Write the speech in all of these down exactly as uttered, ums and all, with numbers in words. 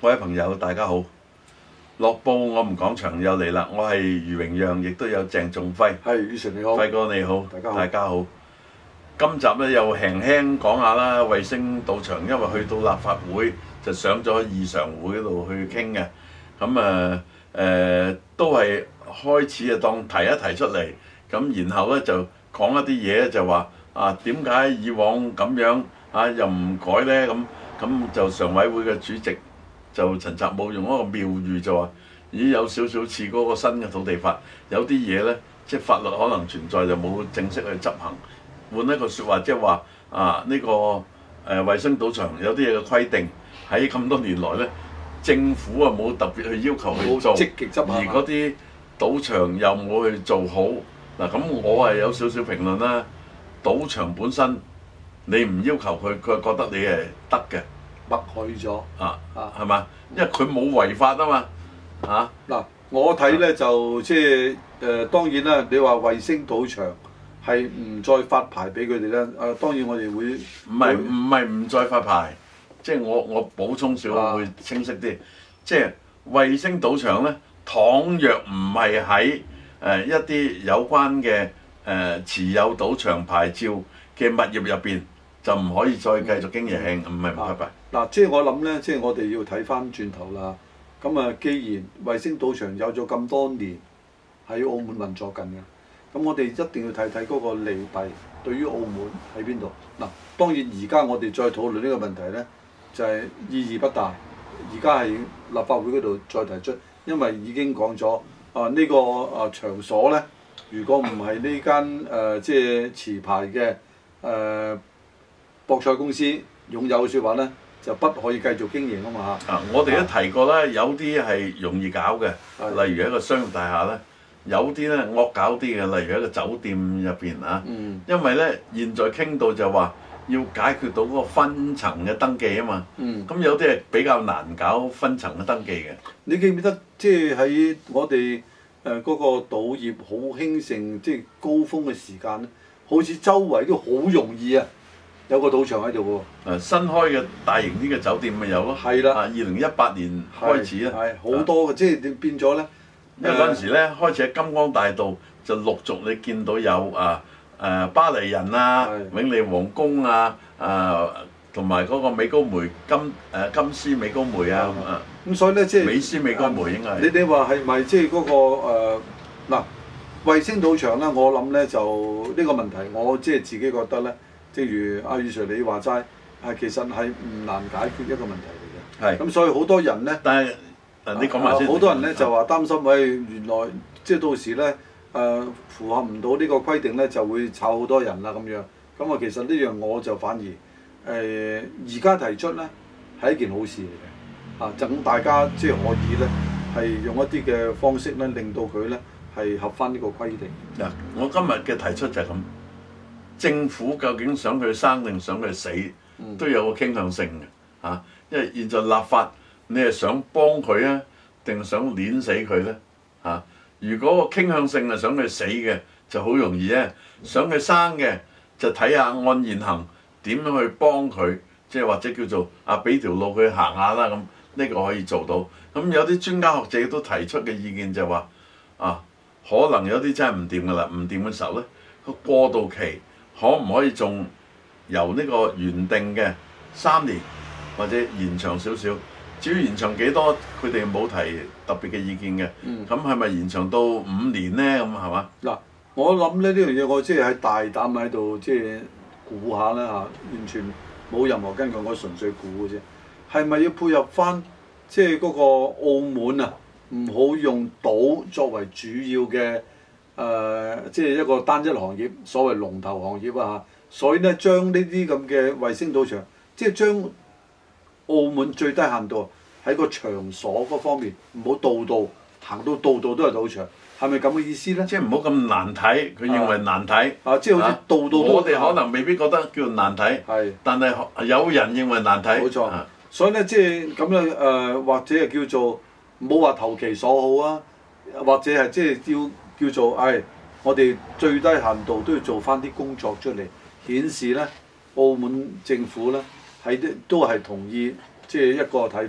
各位朋友，大家好！樂報我們講場又嚟啦，我係余榮讓，亦都有鄭仲輝。 係，宇晨你好， 輝哥你好， 大家好。 大家好。今集咧又輕輕講下啦，衛星賭場，因為去到立法會就上咗議常會嗰度去傾嘅，咁啊誒都係開始啊當提一提出嚟，咁然後咧就講一啲嘢就話啊點解以往咁樣啊又唔改咧咁？咁就常委會嘅主席就陳澤武用一個妙語就話：咦有少少似嗰個新嘅土地法，有啲嘢呢，即係法律可能存在就冇正式去執行。換一個説話，即係話啊呢、這個誒衛星賭場有啲嘢嘅規定喺咁多年來呢，政府啊冇特別去要求去做， 積極執行， 而嗰啲賭場又冇去做好。嗱咁我係有少少評論啦，賭場本身。你唔要求佢，佢覺得你係得嘅， 默許咗啊啊， 係嘛？因為佢冇違法啊嘛，啊嗱，我睇咧就即係誒，當然啦，你話衛星賭場係唔再發牌俾佢哋咧，誒當然我哋會唔係唔係唔再發牌，即係我我補充少少會清晰啲，即係衛星賭場咧，倘若唔係喺誒一啲有關嘅誒持有賭場牌照嘅物業入邊。就唔可以再繼續經營，唔係唔發牌。 嗱，即係我諗咧，即係我哋要睇翻轉頭啦。咁啊，既然衛星賭場有咗咁多年喺澳門運作緊嘅，咁我哋一定要睇睇嗰個利弊對於澳門喺邊度。嗱，當然而家我哋再討論呢個問題咧，就係意義不大。而家係立法會嗰度再提出，因為已經講咗啊呢個啊場所咧，如果唔係呢間誒即係持牌嘅誒。博彩公司擁有嘅説話咧，就不可以繼續經營啊嘛嚇。 啊，我哋都提過啦，有啲係容易搞嘅， 的例如一個商業大廈咧，有啲咧惡搞啲嘅，例如一個酒店入邊啊。 嗯。因因為咧，現在傾到就話要解決到嗰個分層嘅登記啊嘛。 嗯。 咁有啲係比較難搞分層嘅登記嘅。 你記唔記得即係喺我哋誒嗰個賭業好興盛，即係高峰嘅時間咧，好似周圍都好容易啊！有個賭場喺度喎。 誒新開嘅大型啲嘅酒店咪有咯。 係啦。 啊，二零一八年開始啦。 係好多嘅，即係變咗咧。 因為嗰陣時咧，開始喺金光大道就陸續你見到有啊誒巴黎人啊、永利皇宮啊、啊同埋嗰個美高梅金誒金絲美高梅啊。 咁所以咧，即係美斯美高梅應該係。 你哋話係咪即係嗰個誒嗱衛星賭場咧？我諗咧就呢個問題，我即係自己覺得咧。正如阿宇 Sir 你話齋，係其實係唔難解決一個問題嚟嘅。係。咁所以好多人咧， 但係誒你講埋先。 好多人咧就話擔心，喂，原來即係到時咧誒符合唔到呢個規定咧，就會炒好多人啦咁樣。咁啊，其實呢樣我就反而誒而家提出咧係一件好事嚟嘅。啊，等大家即係可以咧係用一啲嘅方式咧，令到佢咧係合翻呢個規定。 嗱，我今日嘅提出就係咁。政府究竟想佢生定想佢死，都有個傾向性嘅嚇、啊。因為現在立法，你係想幫佢啊，定想碾死佢咧嚇？如果個傾向性係想佢死嘅，就好容易啊。想佢生嘅，就睇下按現行點樣去幫佢，即係或者叫做啊俾條路佢行下啦咁，呢個可以做到。咁有啲專家學者都提出嘅意見就係話啊，可能有啲真係唔掂㗎啦，唔掂嘅時候咧，個過渡期。可唔可以仲由呢個原定嘅三年或者延長少少？至於延長幾多，佢哋冇提特別嘅意見嘅。咁係咪延長到五年呢？咁係嘛？ 嗱，我諗咧呢樣嘢，我即係喺大膽喺度即係估下啦嚇，完全冇任何根據，我純粹估嘅啫。係咪要配合翻即係嗰個澳門啊？唔好用賭作為主要嘅。誒、呃，即係一個單一行業，所謂龍頭行業啊，所以咧將呢啲咁嘅衛星賭場，即係將澳門最低限度喺個場所嗰方面，唔好度度行到度度都係賭場，係咪咁嘅意思咧？ 即係唔好咁難睇，佢認為難睇。 啊，即係好似度度都。 我哋可能未必覺得叫難睇， 係， 但係有人認為難睇。 冇錯。啊、所以咧，即係咁樣誒、呃，或者係叫做唔好話投其所好啊，或者係即係要。叫做誒、哎，我哋最低限度都要做翻啲工作出嚟，顯示咧澳門政府咧喺啲都係同意即係一個睇法，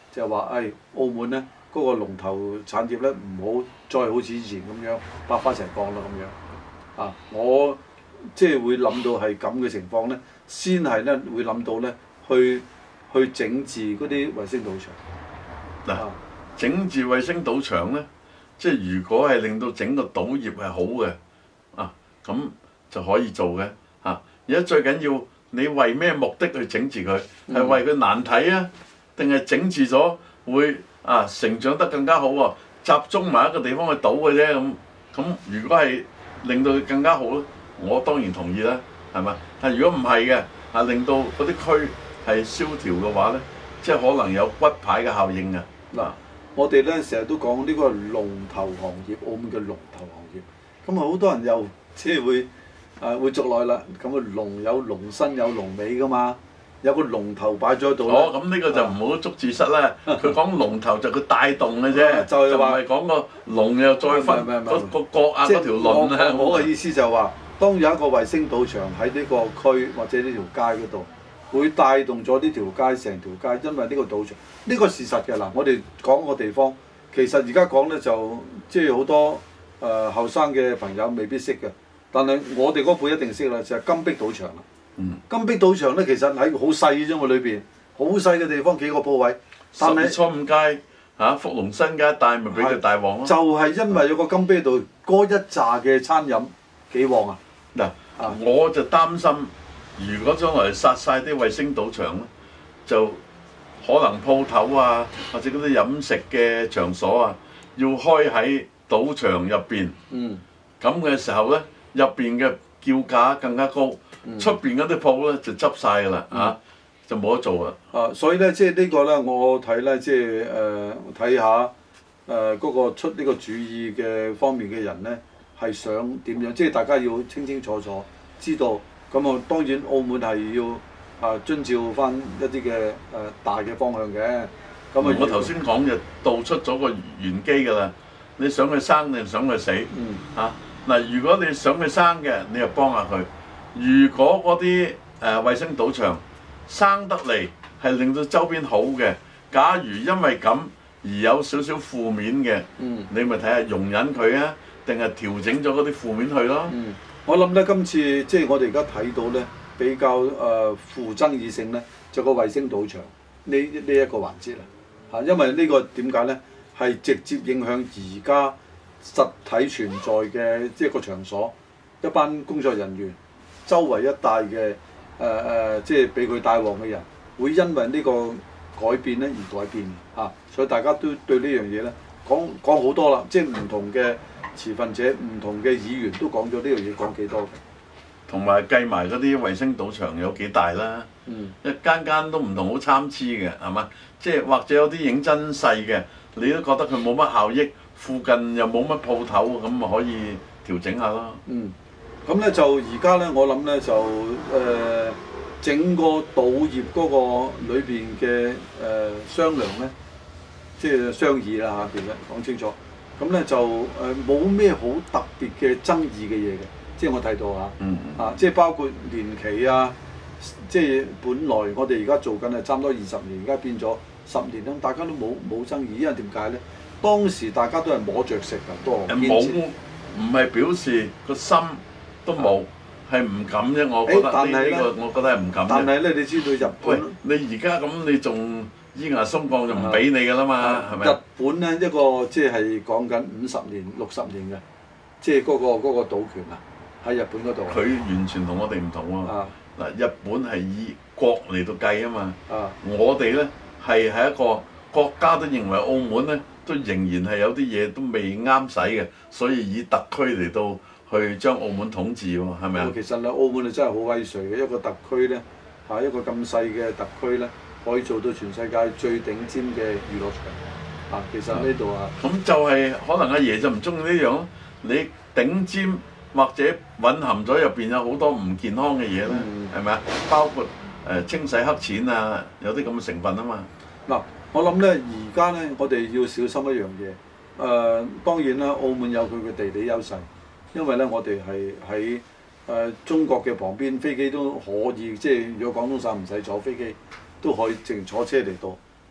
就係話誒澳門咧嗰個龍頭產業咧唔好再好似以前咁樣百花齊放啦咁樣啊！我即係會諗到係咁嘅情況咧，先係咧會諗到咧去去整治嗰啲衛星賭場嗱、啊，整治衛星賭場咧，即係如果係令到整個賭業係好嘅啊，咁就可以做嘅嚇。而家最緊要你為咩目的去整治佢？係、嗯、為佢難睇啊，定係整治咗會啊成長得更加好喎、啊？集中埋一個地方去賭嘅啫咁。咁如果係令到佢更加好咧，我當然同意啦，係嘛？但如果唔係嘅，啊令到嗰啲區係蕭條嘅話咧，即係可能有骨牌嘅效應啊！ 嗱，我哋咧成日都講呢個龍頭行業，澳門嘅龍頭行業，咁啊好多人又即係會啊會捉耐啦。咁啊龍有龍身有龍尾噶嘛，有個龍頭擺咗喺度。 哦，咁呢個就唔好捉字蝨啦。佢講龍頭就佢帶動嘅啫，就唔係講個龍又再分個個角啊嗰條輪啊。 我嘅意思就係話，當有一個衛星賭場喺呢個區或者呢條街嗰度，會帶動咗呢條街成條街，因為呢個賭場呢、呢個事實嘅嗱。我哋講個地方，其實而家講咧就即係好多誒後生嘅朋友未必識嘅，但係我哋嗰輩一定識啦，就係、是、金碧賭場啦。 嗯、 金碧賭場咧其實喺好細嘅啫嘛，裏邊好細嘅地方幾個鋪位，但係十五街嚇福隆新街一帶咪俾佢大旺咯。 就係、是、因為有個金碧度嗰一紮嘅餐飲幾旺啊！ 嗱、啊，我就擔心。如果將來殺晒啲衛星賭場咧，就可能鋪頭啊，或者嗰啲飲食嘅場所啊，要開喺賭場入邊。嗯。咁嘅時候咧，入邊嘅叫價更加高，出邊嗰啲鋪咧就執晒㗎啦，嚇、啊、就冇得做啦。 啊，所以咧，即係呢個咧，我睇咧，即係誒睇下誒嗰個出呢個主意嘅方面嘅人咧，係想點樣？即係大家要清清楚楚知道。咁啊，當然澳門係要啊遵照翻一啲嘅誒大嘅方向嘅。咁啊， 我頭先講就道出咗個玄機㗎啦。你想佢生定想佢死？嗯。嚇嗱、啊，如果你想佢生嘅，你就幫下佢；如果嗰啲誒衛星賭場生得嚟係令到周邊好嘅，假如因為咁而有少少負面嘅，嗯，你咪睇下容忍佢啊，定係調整咗嗰啲負面去咯。嗯。 我諗咧，今次即係我哋而家睇到咧比較誒、呃、負爭議性咧，就個衛星賭場呢呢一個環節啦嚇，因為個呢個點解咧係直接影響而家實體存在嘅即係個場所一班工作人員周圍一帶嘅誒誒，即係俾佢帶旺嘅人，會因為呢個改變咧而改變嚇、啊，所以大家都對呢樣嘢咧講講好多啦，即係唔同嘅持份者唔同嘅議員都講咗呢樣嘢，講幾多嘅， 同埋計埋嗰啲衛星賭場有幾大啦，嗯、一間間都唔同，好參差嘅，係嘛？即係或者有啲認真細嘅，你都覺得佢冇乜效益，附近又冇乜鋪頭，咁咪可以調整下咯。嗯， 咁咧就而家咧，我諗咧就誒、呃、整個賭業嗰個裏邊嘅誒商量咧，即係商議啦嚇，其實講清楚。咁咧就誒冇咩好特別嘅爭議嘅嘢嘅，即係我睇到嚇，嗯、啊即係包括年期啊，即係本來我哋而家做緊係差唔多二十年，而家變咗十年啦，大家都冇冇爭議，因為點解咧？當時大家都係摸着食㗎，多冇唔係表示個心都冇，係唔敢啫。我覺得呢呢個我覺得係唔敢。 但係咧，你知道日本， 你而家咁你仲？依牙鬆降就唔俾你㗎啦嘛，係咪？ 日本咧一個即係講緊五十年、六十年嘅，即係嗰個嗰個賭權啊，喺日本嗰度。 佢完全同我哋唔同喎。嗱，日本係以國嚟到計啊嘛。啊，我哋咧係喺一個國家都認為澳門咧都仍然係有啲嘢都未啱使嘅，所以以特區嚟到去將澳門統治喎，係咪啊？ 其實咧，澳門啊真係好威水嘅一個特區咧，嚇一個咁細嘅特區咧。可以做到全世界最頂尖嘅娛樂場啊！其實呢度啊， 咁就係可能阿爺就唔中意呢樣咯。你頂尖或者蘊含咗入邊有好多唔健康嘅嘢咧，係咪啊？包括誒、呃、清洗黑錢啊，有啲咁嘅成分啊嘛。嗱， 我諗咧，而家咧，我哋要小心一樣嘢。誒、呃，當然啦，澳門有佢嘅地理優勢，因為咧，我哋係喺誒中國嘅旁邊，飛機都可以，即係如果廣東省唔使坐飛機。都可以淨坐車嚟到，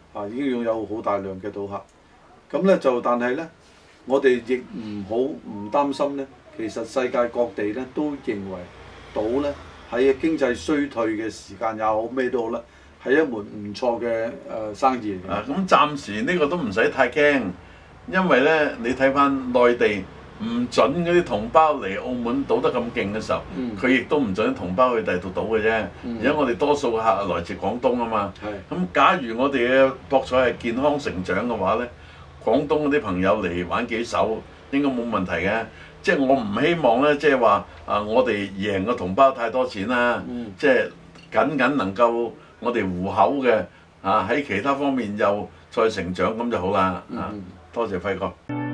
啊已經擁有好大量嘅賭客。咁咧就但係咧，我哋亦唔好唔擔心咧。其實世界各地咧都認為賭咧喺經濟衰退嘅時間也好咩都好啦，係一門唔錯嘅誒生意嚟嘅。 啊，咁暫時呢個都唔使太驚，因為咧你睇翻內地唔準嗰啲同胞嚟澳門賭得咁勁嘅時候，佢亦、嗯、都唔準同胞去第度賭嘅啫。而家、嗯、我哋多數客來自廣東啊嘛。咁是假如我哋嘅博彩係健康成長嘅話咧，廣東嗰啲朋友嚟玩幾手應該冇問題嘅。即係我唔希望咧，即係話啊，我哋贏個同胞太多錢啦。嗯、即係僅僅能夠我哋糊口嘅啊，喺其他方面又再成長咁就好啦。啊，多謝輝哥。